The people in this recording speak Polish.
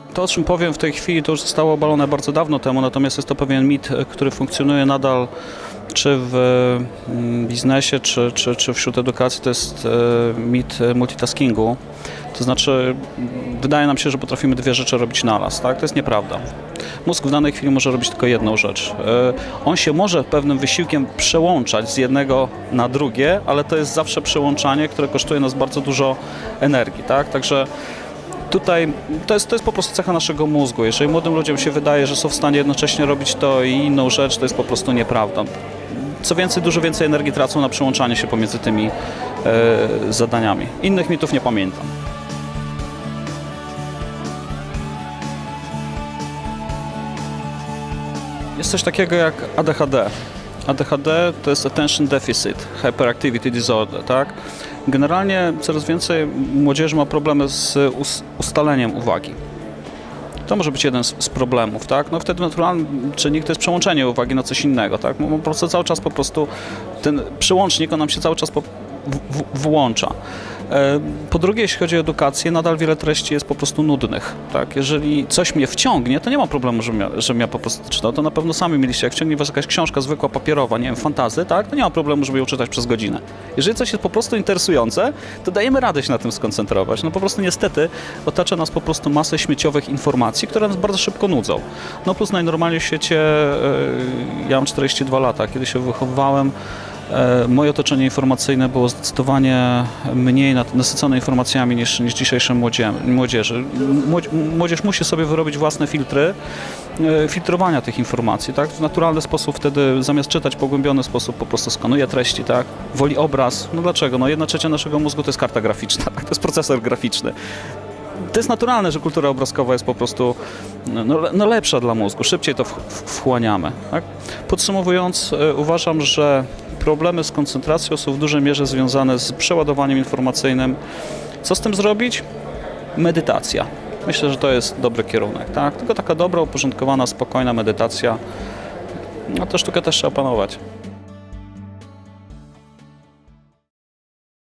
To, o czym powiem w tej chwili, to już zostało obalone bardzo dawno temu, natomiast jest to pewien mit, który funkcjonuje nadal, czy w biznesie, czy wśród edukacji. To jest mit multitaskingu. To znaczy, wydaje nam się, że potrafimy dwie rzeczy robić naraz, tak? To jest nieprawda. Mózg w danej chwili może robić tylko jedną rzecz. On się może pewnym wysiłkiem przełączać z jednego na drugie, ale to jest zawsze przełączanie, które kosztuje nas bardzo dużo energii, tak? Także tutaj to jest po prostu cecha naszego mózgu. Jeżeli młodym ludziom się wydaje, że są w stanie jednocześnie robić to i inną rzecz, to jest po prostu nieprawda. Co więcej, dużo więcej energii tracą na przełączanie się pomiędzy tymi zadaniami. Innych mitów nie pamiętam. Jest coś takiego jak ADHD. ADHD to jest Attention Deficit Hyperactivity Disorder, tak? Generalnie coraz więcej młodzieży ma problemy z ustaleniem uwagi. To może być jeden z problemów, tak? No wtedy naturalny czynnik to jest przełączenie uwagi na coś innego, tak? Po prostu cały czas po prostu ten przełącznik, on nam się cały czas włącza. Po drugie, jeśli chodzi o edukację, nadal wiele treści jest po prostu nudnych, tak? Jeżeli coś mnie wciągnie, to nie ma problemu, żebym ja po prostu czytał. To na pewno sami mieliście, jak wciągnie was jakaś książka zwykła, papierowa, nie wiem, fantasy, tak? To nie ma problemu, żeby ją czytać przez godzinę. Jeżeli coś jest po prostu interesujące, to dajemy radę się na tym skoncentrować. No po prostu niestety otacza nas po prostu masę śmieciowych informacji, które nas bardzo szybko nudzą. No plus najnormalniej w świecie, ja mam 42 lata, kiedy się wychowywałem, moje otoczenie informacyjne było zdecydowanie mniej nasycone informacjami niż dzisiejsze młodzieży. Młodzież musi sobie wyrobić własne filtry filtrowania tych informacji, tak? W naturalny sposób wtedy, zamiast czytać w pogłębiony sposób, po prostu skanuje treści, tak? Woli obraz. No dlaczego? No 1/3 naszego mózgu to jest karta graficzna, tak? To jest procesor graficzny. To jest naturalne, że kultura obrazkowa jest po prostu no lepsza dla mózgu, szybciej to wchłaniamy, tak? Podsumowując, uważam, że problemy z koncentracją są w dużej mierze związane z przeładowaniem informacyjnym. Co z tym zrobić? Medytacja. Myślę, że to jest dobry kierunek, tak? Tylko taka dobra, uporządkowana, spokojna medytacja. No tę sztukę też trzeba opanować.